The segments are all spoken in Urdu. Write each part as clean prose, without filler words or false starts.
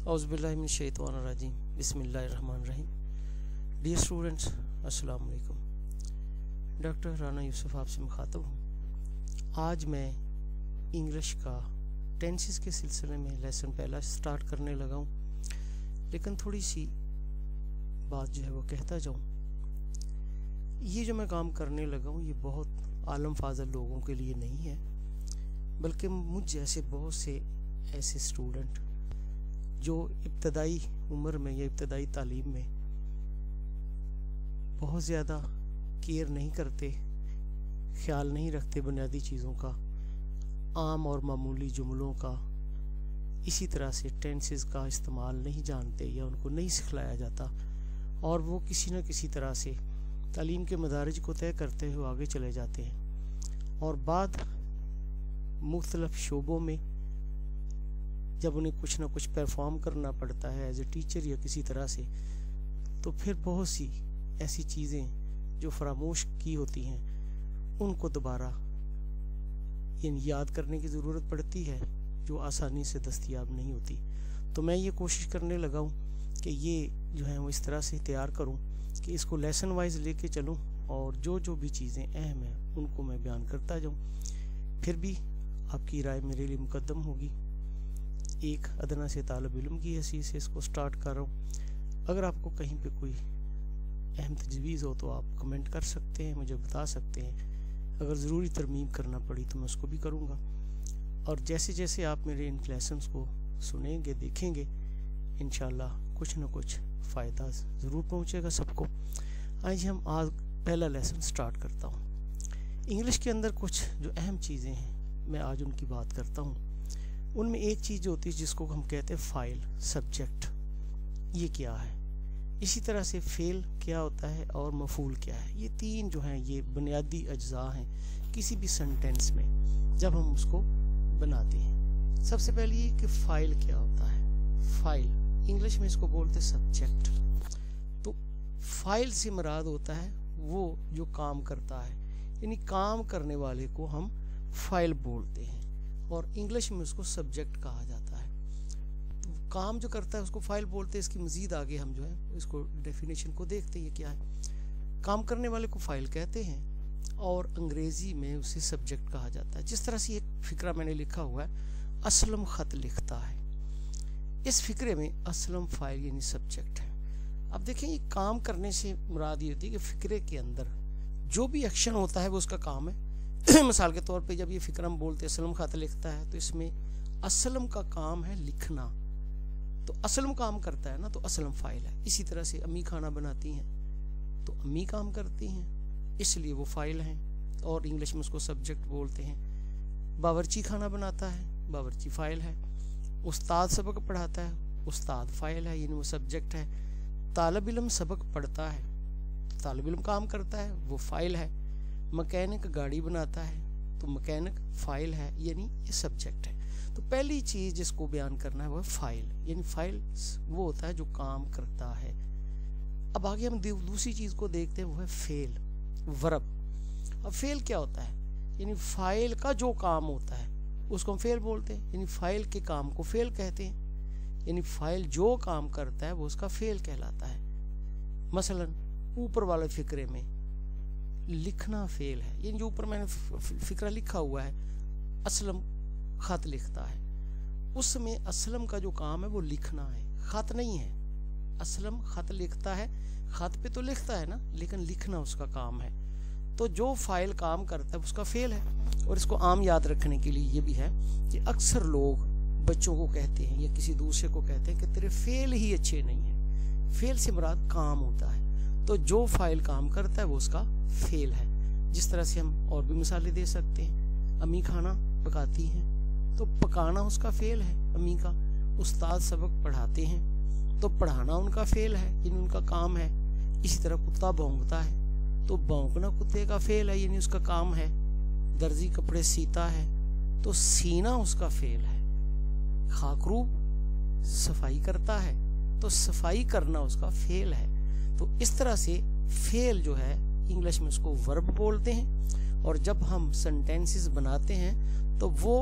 औज़ुबिल्लाहिमिनश्शैतानिर्रजीम बिस्मिल्लाहिर्रहमानिर्रहीम। डियर स्टूडेंट्स, अस्सलाम वालेकुम। डॉक्टर राना यूसुफ आपसे मुखातब हूँ। आज मैं इंग्लिश का टेंसेस के सिलसिले में लेसन पहला स्टार्ट करने लगा हूँ, लेकिन थोड़ी सी बात जो है वो कहता जाऊँ। ये जो मैं काम करने लगा हूँ ये बहुत आलम फाजल लोगों के लिए नहीं है, बल्कि मुझ जैसे बहुत से ऐसे स्टूडेंट जो इब्तदाई उम्र में या इब्तदाई तालीम में बहुत ज़्यादा केयर नहीं करते, ख्याल नहीं रखते बुनियादी चीज़ों का, आम और मामूली जुमलों का, इसी तरह से टेंसेस का इस्तेमाल नहीं जानते या उनको नहीं सिखलाया जाता, और वो किसी न किसी तरह से तालीम के मदारिज को तय करते हुए आगे चले जाते हैं। और बाद मुख्तलिफ शोबों में जब उन्हें कुछ ना कुछ परफॉर्म करना पड़ता है एज ए टीचर या किसी तरह से, तो फिर बहुत सी ऐसी चीज़ें जो फरामोश की होती हैं उनको दोबारा याद करने की ज़रूरत पड़ती है, जो आसानी से दस्तयाब नहीं होती। तो मैं ये कोशिश करने लगा हूँ कि ये जो है वो इस तरह से तैयार करूँ कि इसको लेसन वाइज लेके चलूँ, और जो भी चीज़ें अहम हैं उनको मैं बयान करता जाऊँ। फिर भी आपकी राय मेरे लिए मुकद्दम होगी। एक अदना से तालिब इल्म की हैसियत से इसको स्टार्ट कर रहा हूँ। अगर आपको कहीं पे कोई अहम तजवीज़ हो तो आप कमेंट कर सकते हैं, मुझे बता सकते हैं। अगर ज़रूरी तरमीम करना पड़ी तो मैं उसको भी करूँगा। और जैसे जैसे आप मेरे इन लेसन्स को सुनेंगे, देखेंगे, इंशाल्लाह कुछ न कुछ फ़ायदा ज़रूर पहुँचेगा सबको। आज हम आज पहला लेसन स्टार्ट करता हूँ। इंग्लिश के अंदर कुछ जो अहम चीज़ें हैं मैं आज उनकी बात करता हूँ। उनमें एक चीज़ जो होती है जिसको हम कहते हैं फ़ाइल, सब्जेक्ट, ये क्या है। इसी तरह से फ़ेल क्या होता है और मफ़ूल क्या है। ये तीन जो हैं ये बुनियादी अज्जा हैं किसी भी सेंटेंस में जब हम उसको बनाते हैं। सबसे पहले ये कि फ़ाइल क्या होता है। फ़ाइल इंग्लिश में इसको बोलते हैं सब्जेक्ट। तो फ़ाइल से मुराद होता है वो जो काम करता है, यानी काम करने वाले को हम फ़ाइल बोलते हैं, और इंग्लिश में उसको सब्जेक्ट कहा जाता है। तो काम जो करता है उसको फ़ाइल बोलते हैं। इसकी मज़ीद आगे हम जो है इसको डेफिनेशन को देखते हैं क्या है। काम करने वाले को फ़ाइल कहते हैं, और अंग्रेज़ी में उसे सब्जेक्ट कहा जाता है। जिस तरह से एक फ़िक्रा मैंने लिखा हुआ है, असलम ख़त लिखता है, इस फ़िक्रे में असलम फ़ाइल यानी सब्जेक्ट है। अब देखें, ये काम करने से मुराद ये होती है कि फ़िक्रे के अंदर जो भी एक्शन होता है वो उसका काम है। मिसाल के तौर पे जब ये फ़िक्र हम बोलते हैं असलम ख़त लिखता है, तो इसमें असलम का काम है लिखना, तो असलम काम करता है ना, तो असलम फ़ाइल है। इसी तरह से अम्मी खाना बनाती हैं तो अम्मी काम करती हैं, इसलिए वो फ़ाइल हैं, और इंग्लिश में उसको सब्जेक्ट बोलते हैं। बावर्ची खाना बनाता है, बावर्ची फ़ाइल है। उस्ताद सबक पढ़ाता है, उस्ताद फ़ाइल है, यानी वो सब्जेक्ट है। तालिब इल्म सबक पढ़ता है, तालिब इल्म काम करता है, वो फ़ाइल है। मैकेनिक गाड़ी बनाता है तो मैकेनिक फ़ाइल है, यानी ये सब्जेक्ट है। तो पहली चीज़ जिसको बयान करना है वो है फ़ाइल, यानी फ़ाइल वो होता है जो काम करता है। अब आगे हम दूसरी चीज़ को देखते हैं, वो है फ़ेल, वर्ब। अब फ़ेल क्या होता है, यानी फ़ाइल का जो काम होता है उसको हम फ़ेल बोलते हैं, यानी फ़ाइल के काम को फ़ेल कहते हैं। यानी फ़ाइल जो काम करता है वो उसका फ़ेल कहलाता है। मसलन ऊपर वाले फ़िक्रे में लिखना फ़ेल है, यानी जो ऊपर मैंने फ़िक्रा लिखा हुआ है असलम ख़त लिखता है, उसमें असलम का जो काम है वो लिखना है, ख़त नहीं है। असलम ख़त लिखता है, ख़त पे तो लिखता है ना, लेकिन लिखना उसका काम है। तो जो फ़ाइल काम करता है उसका फ़ेल है। और इसको आम याद रखने के लिए ये भी है कि अक्सर लोग बच्चों को कहते हैं या किसी दूसरे को कहते हैं कि तेरे फ़ेल ही अच्छे नहीं हैं। फ़ेल से मुराद काम होता है, तो जो फ़ाइल काम करता है वो उसका फ़ेल है। जिस तरह से हम और भी मिसालें दे सकते हैं। अम्मी खाना पकाती हैं तो पकाना उसका फ़ेल है अम्मी का। उस्ताद सबक पढ़ाते हैं तो पढ़ाना उनका फ़ेल है, यानी उनका काम है। इसी तरह कुत्ता भौंकता है तो भौंकना कुत्ते का फ़ेल है, यानी उसका काम है। दर्जी कपड़े सीता है तो सीना उसका फ़ेल है। खाकरूब सफाई करता है तो सफाई करना उसका फ़ेल है। तो इस तरह से फ़ेल जो है इंग्लिश में उसको वर्ब बोलते हैं, और जब हम सेंटेंसेस बनाते हैं तो वो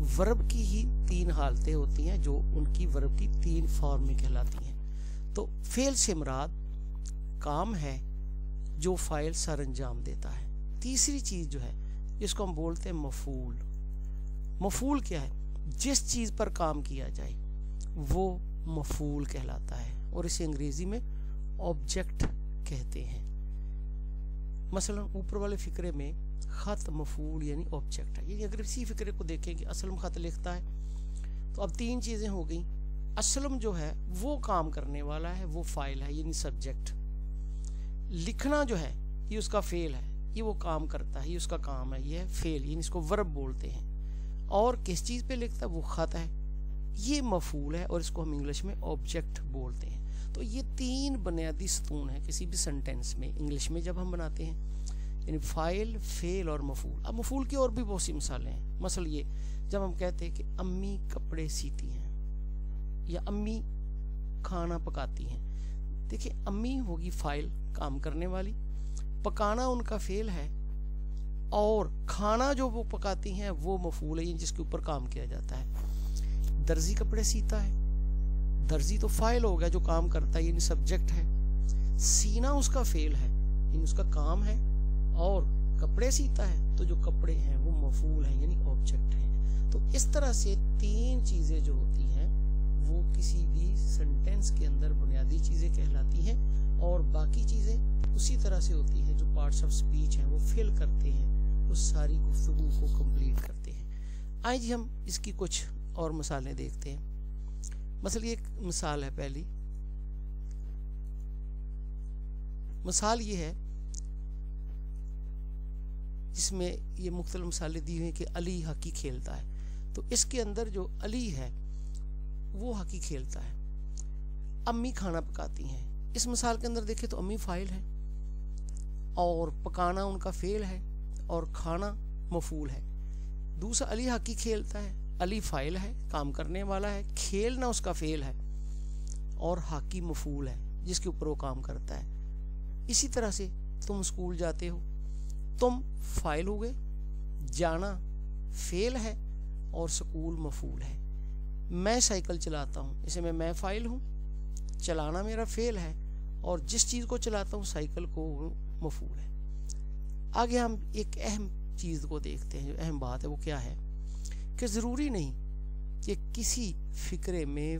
ورب کی ہی 3 حالتیں ہوتی ہیں جو ان کی ورب کی 3 فارم میں کہلاتی ہیں. تو فعل سے مراد کام ہے جو فاعل سر انجام دیتا ہے. تیسری چیز جو ہے جس کو ہم بولتے ہیں مفعول. مفعول کیا ہے؟ جس چیز پر کام کیا جائے وہ مفعول کہلاتا ہے اور اسے انگریزی میں آبجیکٹ کہتے ہیں. مثلا اوپر والے فقرے میں خط مفعول یعنی آبجیکٹ ہے. یعنی اگر اسی فقرے کو دیکھیں کہ اسلم خط لکھتا ہے تو اب 3 چیزیں ہو گئیں. اسلم جو ہے وہ کام کرنے والا ہے، وہ فاعل ہے یعنی سبجیکٹ. لکھنا جو ہے یہ اس کا فعل ہے، یہ وہ کام کرتا ہے، یہ اس کا کام ہے، یہ ہے فعل یعنی اس کو ورب بولتے ہیں. اور کس چیز پہ لکھتا ہے؟ وہ خط ہے، یہ مفعول ہے اور اس کو ہم انگلش میں آبجیکٹ بولتے ہیں. تو یہ 3 بنیادی ستون ہیں کسی بھی سنٹینس میں انگلش میں جب ہم بناتے ہیں، یعنی فاعل، فعل اور مفعول. اب مفعول کی اور بھی بہت سی مثالیں ہیں. مثلا یہ جب ہم کہتے ہیں کہ امی کپڑے سیتی ہیں یا امی کھانا پکاتی ہیں. دیکھیں امی ہوگی فاعل کام کرنے والی، پکانا ان کا فعل ہے اور کھانا جو وہ پکاتی ہیں وہ مفعول ہے جس کے اوپر کام کیا جاتا ہے. درزی کپڑے سیتا ہے، درزی تو فاعل ہو گیا جو کام کرتا ہے یعنی سبجیکٹ ہے. سینا اس کا فعل ہے یعنی اس کا کام ہے اور کپڑے سیتا ہے تو جو کپڑے ہیں وہ مفعول ہیں یعنی آبجیکٹ ہیں. تو اس طرح سے 3 چیزیں جو ہوتی ہیں وہ کسی بھی سنٹینس کے اندر بنیادی چیزیں کہلاتی ہیں اور باقی چیزیں اسی طرح سے ہوتی ہیں جو پارٹس آف سپیچ ہیں وہ فل کرتے ہیں، اس ساری گفتگو کو کمپلیٹ کرتے ہیں. آئے جی ہم اس کی کچھ اور مثالیں دیکھتے ہیں. مثلا ایک مثال ہے، پہلی مثال یہ ہے جس میں یہ مختلف مثالیں دی ہوئی ہیں کہ علی ہاکی کھیلتا ہے. تو اس کے اندر جو علی ہے وہ ہاکی کھیلتا ہے. امی کھانا پکاتی ہیں. اس مثال کے اندر دیکھیں تو امی فاعل ہے اور پکانا ان کا فعل ہے اور کھانا مفعول ہے. دوسرا علی ہاکی کھیلتا ہے، علی فاعل ہے کام کرنے والا ہے، کھیلنا اس کا فعل ہے اور ہاکی مفعول ہے جس کے اوپر وہ کام کرتا ہے. اسی طرح سے تم اسکول جاتے ہو، تم فاعل ہو گئے، جانا فعل ہے اور اسکول مفعول ہے. میں سائیکل چلاتا ہوں، اسے میں فاعل ہوں، چلانا میرا فعل ہے اور جس چیز کو چلاتا ہوں سائیکل کو مفعول ہے. آگے ہم ایک اہم چیز کو دیکھتے ہیں، جو اہم بات ہے وہ کیا ہے کہ ضروری نہیں کہ کسی فقرے میں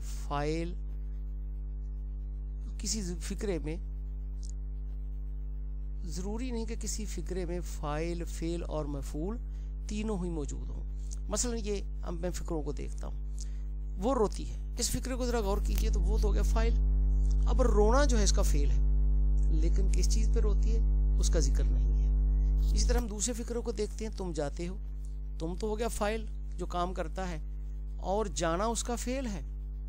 فاعل، فعل اور مفعول تینوں ہی موجود ہوں. مثلا یہ اب میں فقروں کو دیکھتا ہوں، وہ روتی ہے. اس فقرے کو ذرا غور کیجئے تو وہ تو ہو گیا فاعل. اب رونا جو ہے اس کا فعل ہے لیکن کس چیز پہ روتی ہے اس کا ذکر نہیں ہے. اسی طرح ہم دوسرے فقروں کو دیکھتے ہیں، تم جاتے ہو، تم تو ہو گیا فاعل جو کام کرتا ہے اور جانا اس کا فعل ہے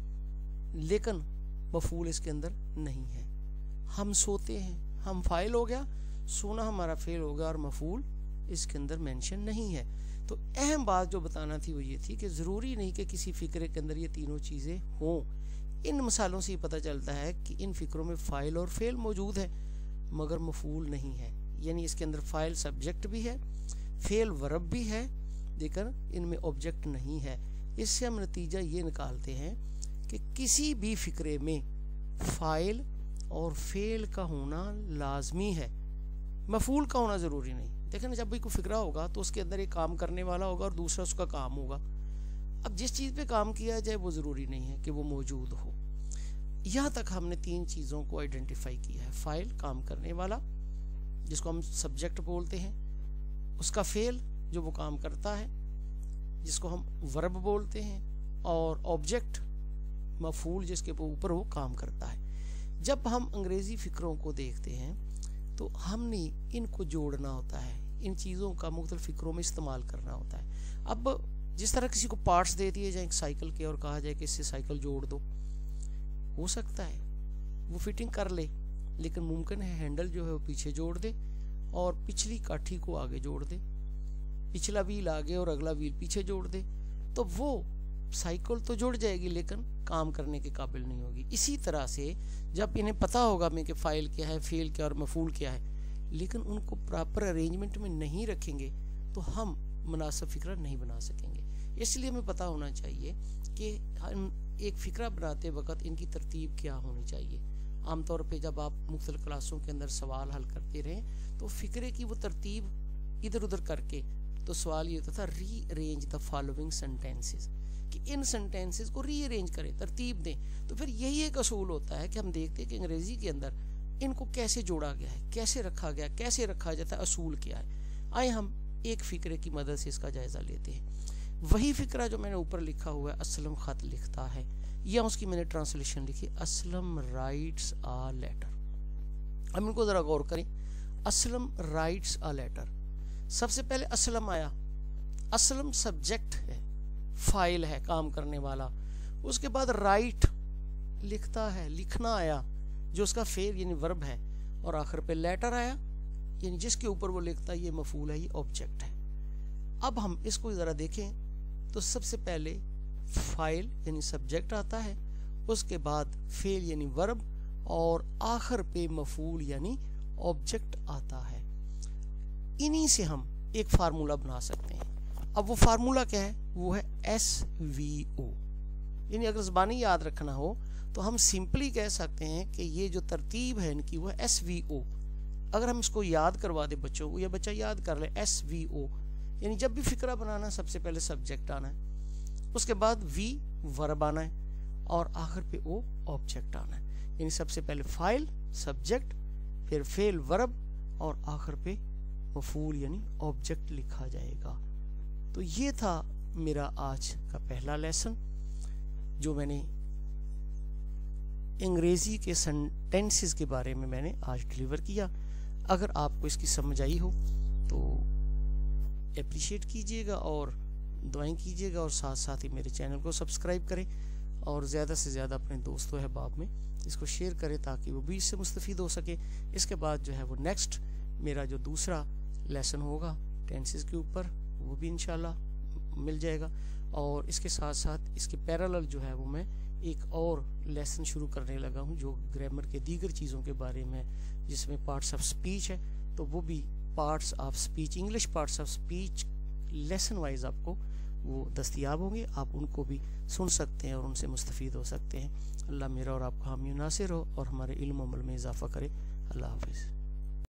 لیکن مفعول اس کے اندر نہیں ہے. ہم سوتے ہیں، ہم فاعل ہو گیا، سونا ہمارا فعل ہو گیا اور مفعول اس کے اندر مینشن نہیں ہے. تو اہم بات جو بتانا تھی وہ یہ تھی کہ ضروری نہیں کہ کسی فقرے کے اندر یہ تینوں چیزیں ہوں. ان مثالوں سے یہ پتہ چلتا ہے کہ ان فقروں میں فاعل اور فعل موجود ہے مگر مفعول نہیں ہے. یعنی اس کے اندر فاعل سبجیکٹ بھی ہے، فعل ورب بھی ہے لیکن ان میں آبجیکٹ نہیں ہے. اس سے ہم نتیجہ یہ نکالتے ہیں کہ کسی بھی فقرے میں فاعل اور فعل کا ہونا لازمی ہے، مفعول کا ہونا ضروری نہیں. دیکھیں نا، جب بھی کوئی فقرہ ہوگا تو اس کے اندر ایک کام کرنے والا ہوگا اور دوسرا اس کا کام ہوگا. اب جس چیز پہ کام کیا جائے وہ ضروری نہیں ہے کہ وہ موجود ہو. یہاں تک ہم نے 3 چیزوں کو آئیڈینٹیفائی کیا ہے: فاعل کام کرنے والا جس کو ہم سبجیکٹ بولتے ہیں، اس کا فعل جو وہ کام کرتا ہے جس کو ہم ورب بولتے ہیں، اور آبجیکٹ مفعول جس کے اوپر وہ کام کرتا ہے. جب ہم انگریزی فقروں کو دیکھتے ہیں تو ہم نے ان کو جوڑنا ہوتا ہے، ان چیزوں کا مختلف فقروں میں استعمال کرنا ہوتا ہے. اب جس طرح کسی کو پارٹس دے دیے جائیں سائیکل کے اور کہا جائے کہ اس سے سائیکل جوڑ دو، ہو سکتا ہے وہ فٹنگ کر لے لیکن ممکن ہے ہینڈل جو ہے وہ پیچھے جوڑ دے اور پچھلی کاٹھی کو آگے جوڑ دے، پچھلا ویل آگے اور اگلا ویل پیچھے جوڑ دے، تو وہ سائیکل تو جڑ جائے گی لیکن کام کرنے کے قابل نہیں ہوگی. اسی طرح سے جب انہیں پتہ ہوگا میں کہ فاعل کیا ہے، فعل کیا اور مفعول کیا ہے، لیکن ان کو پراپر ارینجمنٹ میں نہیں رکھیں گے تو ہم مناسب فقرہ نہیں بنا سکیں گے. اس لیے ہمیں پتہ ہونا چاہیے کہ ایک فکرہ بناتے وقت ان کی ترتیب کیا ہونی چاہیے. عام طور پہ جب آپ مختلف کلاسوں کے اندر سوال حل کرتے رہیں تو فکرے کی وہ ترتیب ادھر ادھر کر کے تو سوال یہ ہوتا تھا rearrange the following sentences, کہ ان سینٹینسز کو ری ارینج کریں، ترتیب دیں. تو پھر یہی ایک اصول ہوتا ہے کہ ہم دیکھتے ہیں کہ انگریزی کے اندر ان کو کیسے جوڑا گیا ہے، کیسے رکھا گیا، کیسے رکھا جاتا ہے، اصول کیا ہے. آئے ہم ایک فکرے کی مدد سے اس کا جائزہ لیتے ہیں. وہی فکرہ جو میں نے اوپر لکھا ہوا ہے اسلم خط لکھتا ہے، یا اس کی میں نے ٹرانسلیشن لکھی اسلم رائٹس آ لیٹر. ہم ان کو ذرا غور کریں. اسلم رائٹس آ لیٹر، سب سے پہلے اسلم آیا. اسلم سبجیکٹ ہے، فائل ہے، کام کرنے والا. اس کے بعد رائٹ لکھتا ہے، لکھنا آیا، جو اس کا فعل یعنی ورب ہے. اور آخر پہ لیٹر آیا، یعنی جس کے اوپر وہ لکھتا ہے، یہ مفعول ہے، یہ آبجیکٹ ہے. اب ہم اس کو ذرا دیکھیں تو سب سے پہلے فائل یعنی سبجیکٹ آتا ہے، اس کے بعد فعل یعنی ورب، اور آخر پہ مفعول یعنی آبجیکٹ آتا ہے. انہی سے ہم ایک فارمولہ بنا سکتے ہیں. اب وہ فارمولہ کیا ہے؟ وہ ہے SVO. یعنی اگر زبانی یاد رکھنا ہو تو ہم سمپلی کہہ سکتے ہیں کہ یہ جو ترتیب ہے ان کی وہ ہے SVO. اگر ہم اس کو یاد کروا دیں بچوں کو، یا بچہ یاد کر لے SVO، یعنی جب بھی فکرہ بنانا سب سے پہلے سبجیکٹ آنا ہے، اس کے بعد V ورب آنا ہے، اور آخر پہ O آبجیکٹ آنا ہے. یعنی سب سے پہلے فائل سبجیکٹ، پھر فعل ورب، اور آخر پہ مفعول یعنی آبجیکٹ لکھا جائے گا. تو یہ تھا میرا آج کا پہلا لیسن جو میں نے انگریزی کے سینٹینسز کے بارے میں نے آج ڈیلیور کیا. اگر آپ کو اس کی سمجھ آئی ہو تو اپریشیٹ کیجئے گا اور دعائیں کیجئے گا، اور ساتھ ساتھ ہی میرے چینل کو سبسکرائب کریں، اور زیادہ سے زیادہ اپنے دوست و احباب میں اس کو شیئر کریں تاکہ وہ بھی اس سے مستفید ہو سکے. اس کے بعد جو ہے وہ نیکسٹ میرا جو دوسرا لیسن ہوگا ٹینسز کے اوپر، وہ بھی انشاءاللہ مل جائے گا. اور اس کے ساتھ ساتھ اس کے پیرالل جو ہے وہ میں ایک اور لیسن شروع کرنے لگا ہوں جو گرامر کے دیگر چیزوں کے بارے میں، جس میں پارٹس آف سپیچ ہے. تو وہ بھی parts of speech, English parts of speech lesson wise آپ کو وہ دستیاب ہوں گے. آپ ان کو بھی سن سکتے ہیں اور ان سے مستفید ہو سکتے ہیں. اللہ میرا اور آپ کا حامی و ناصر ہو اور ہمارے علم و عمل میں اضافہ کرے. اللہ حافظ.